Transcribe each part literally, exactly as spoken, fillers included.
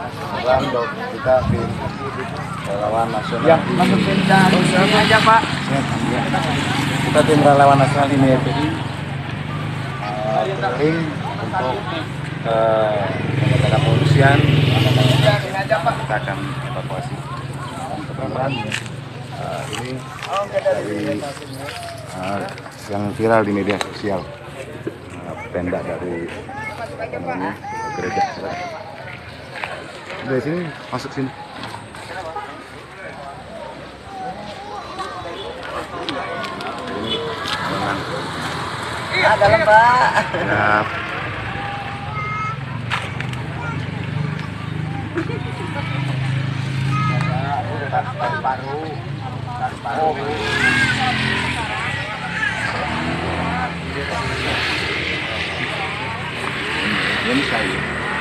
kebetulan dok kita tim relawan nasional. Ya, masukin dari sini aja Pak. Kita tim relawan nasional ini ya, jadi keliling untuk ke daerah pengungsian. Kita akan evakuasi teman-teman. Uh, ini dari uh, yang viral di media sosial, uh, tenda dari namanya gereja. Dari sini masuk sini. Ini dengan Ah, dalam Pak. ya. Paru-paru. Paru-paru. Ini saya.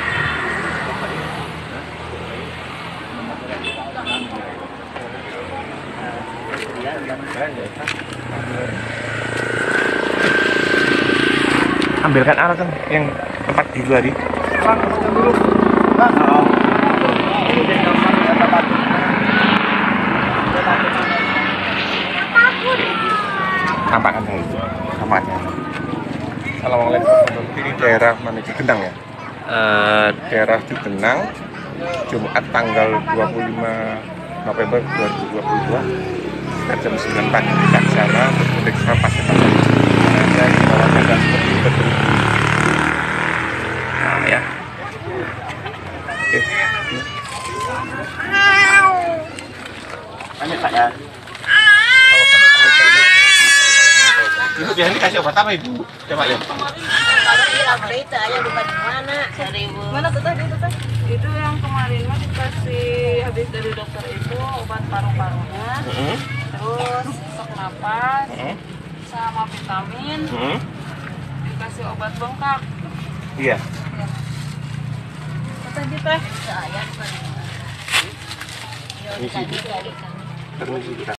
Ambilkan alat kan yang tempat di luar di. Bang, ambil dulu. Bang. Ini dia gambar ya tempat. Tampakkan saya itu kamarnya. Kalau mau lihat ini daerah mana Cugenang ya? Uh, daerah Cugenang, Jumat tanggal dua puluh lima November dua ribu dua puluh dua jam sembilan pagi kita ke sana untuk memeriksa pasien-pasien ada di bawah keadaan seperti itu. Nah ya. Oke. Lanjut Pak ya. Ibu biasanya kasih obat apa Ibu? Coba lihat. Berita aja bukan mana seribu. Mana tuh tadi itu tadi? Itu yang kemarin mah dikasih habis dari dokter itu obat paru-parunya, Mm-hmm. terus sesak napas, Mm-hmm. sama vitamin, Mm-hmm. dikasih obat bengkak. Iya. Apa tadi teh? Saya Misi. Permisi kita.